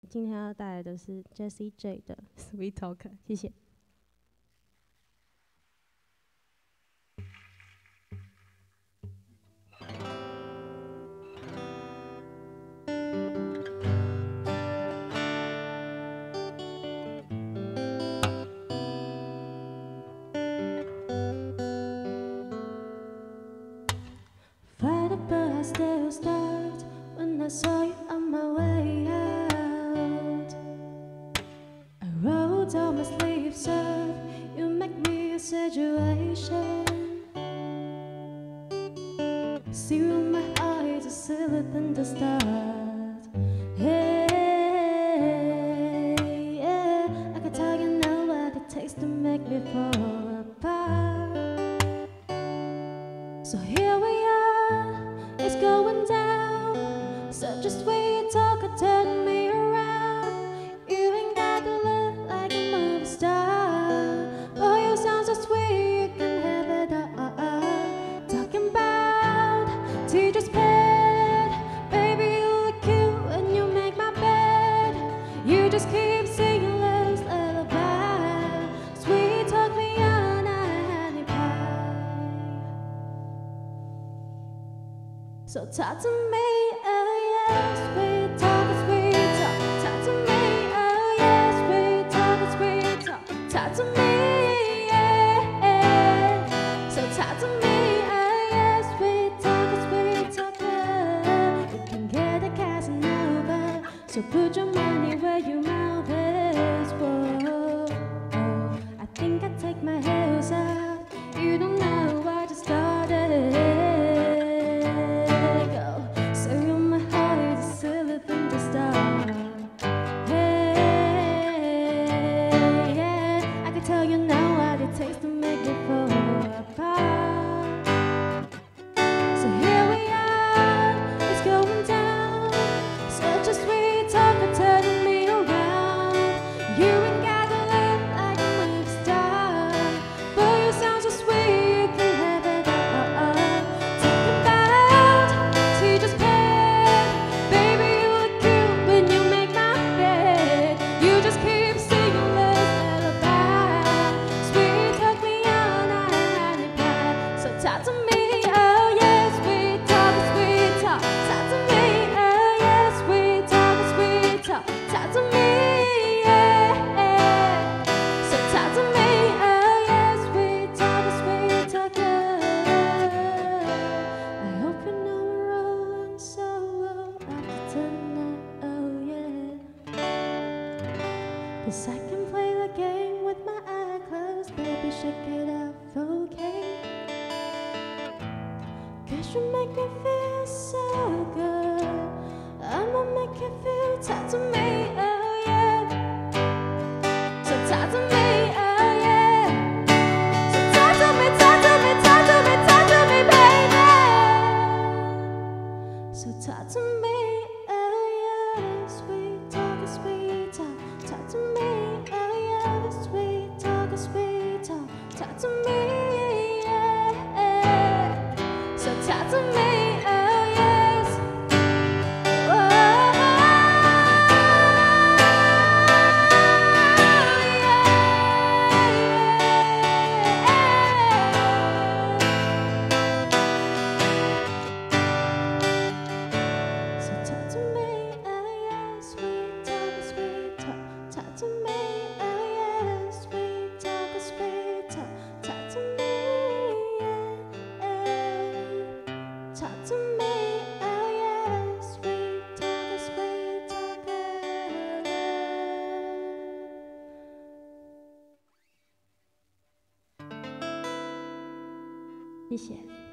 今天要带来的是 17J 的 Sweet Talk， 谢谢。 Friday, but I still start when I saw you on my way out. I rolled down my sleeves up, you make me a situation. See with my eyes are silver than the stars. Hey, yeah, I can tell you now what it takes to make me fall apart. So here we are, it's going down. Such a sweet talker turning me around. You ain't got to look like a movie star. Boy, you sound so sweet, you can have it all. Talking about teacher's pet. Baby, you look cute when you make my bed. You just keep singing love's lullaby. Sweet talk me on a honey pie. So talk to me, oh yes, sweet talk, sweet talk. Talk to me, oh yes, sweet talk, sweet talk. Talk to me, yeah. So talk to me, oh yes, sweet talk, sweet talk. You can get a Casanova, so put your money where your mouth is. Whoa, I think I take my heels off. You don't know I just started. Tell you now what it takes to make me fall apart. So here we are, it's going down. Such a sweet talker turning me around. You ain't got to look like a movie star, but you sound so sweet, you can have it all. Talking about teacher's pet. Baby, you look cute when you make my bed. You just keep singing love's lullaby. Talk to me, oh yes, sweet talk, sweet talk. Talk to me, oh yes, sweet talk, sweet talk. Talk to me, yeah. So talk to me, oh yes, sweet talk, sweet talk. I hope you know we're rolling so after tonight, oh yeah. 'Cause I can play the game with my eyes closed, baby, shake it out, okay? 'Cause you make me feel so good. I'ma make you feel. Talk to me, oh yeah. So talk to me, oh yeah. So talk to me, talk to me, talk to me, talk to me, baby. So talk to me, oh yeah. Sweet talk, sweet talk. Talk to me, oh yeah. Sweet talk, sweet talk. Talk to me. Talk to me, oh yes. Oh, yeah. So talk to me, oh yes. Sweet talk, sweet talk. Talk to me, oh yes. Sweet talk, sweet talk. Talk to me. Talk to me, oh yes, sweet talker, sweet talker. 谢谢。